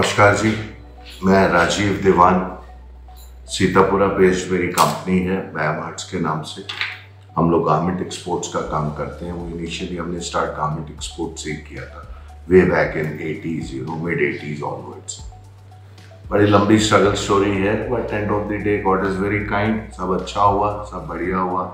नमस्कार जी, मैं राजीव दीवान। सीतापुरा बेस्ड मेरी कंपनी है बैम आर्ट्स के नाम से। हम लोग गारमेंट एक्सपोर्ट्स का काम करते हैं। वो इनिशियली हमने स्टार्ट गारमेंट एक्सपोर्ट से किया था way back in 80s, mid 80s onwards. बड़ी लंबी स्ट्रगल स्टोरी है, but end of the day God is very kind. सब अच्छा हुआ, सब बढ़िया हुआ,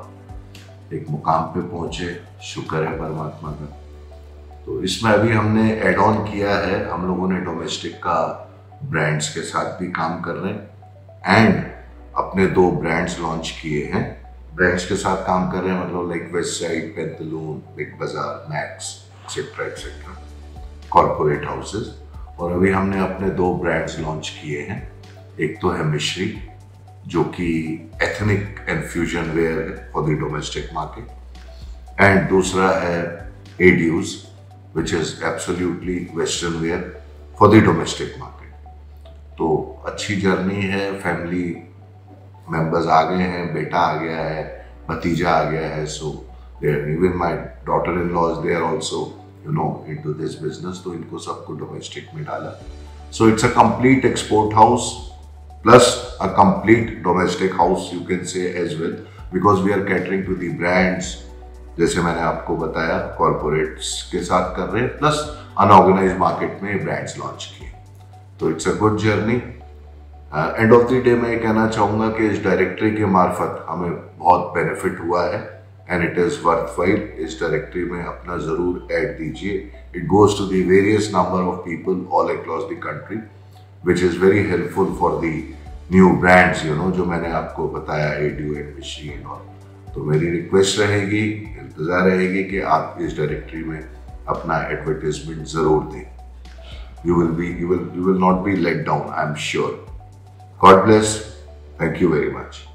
एक मुकाम पे पहुंचे, शुक्र है परमात्मा का। तो इसमें अभी हमने एड ऑन किया है, हम लोगों ने डोमेस्टिक का ब्रांड्स के साथ भी काम कर रहे हैं एंड अपने 2 ब्रांड्स लॉन्च किए हैं। ब्रांड्स के साथ काम कर रहे हैं मतलब like West Side, Pantaloons, Big Bazaar, Max etcetera etcetera, corporate houses. और अभी हमने अपने 2 ब्रांड्स लॉन्च किए हैं। एक तो है मिश्री, जो कि एथनिक एंड फ्यूजन वेयर है for the domestic market, and दूसरा है एड्यूज which is absolutely western wear for the domestic market। तो अच्छी जर्नी है, फैमिली मेंबर्स आ गए हैं, बेटा आ गया है, भतीजा आ गया है, so even my daughter in laws they are also into this business. तो इनको सबको डोमेस्टिक में डाला। So it's a complete export house plus a complete domestic house you can say as well, because we are catering to the brands. जैसे मैंने आपको बताया, corporates के साथ कर रहे हैं, प्लस अनऑर्गेनाइज्ड मार्केट में ब्रांड्स लॉन्च किए। तो it's a good journey. End of the day मैं ये कहना चाहूँगा कि इस डायरेक्टरी के मार्फत हमें बहुत बेनिफिट हुआ है एंड इट इज़ वर्थवाइल। इस डायरेक्टरी में अपना ज़रूर ऐड दीजिए। It goes to the various number of people all across the country, which is very helpful for the new brands जो मैंने आपको बताया, एड्यू एंड मिश्री एंड ऑल। तो मेरी रिक्वेस्ट रहेगी, इंतजार रहेगी कि आप इस डायरेक्टरी में अपना एडवर्टाइजमेंट जरूर दें। You will not be let down, I am sure. God bless. Thank you very much.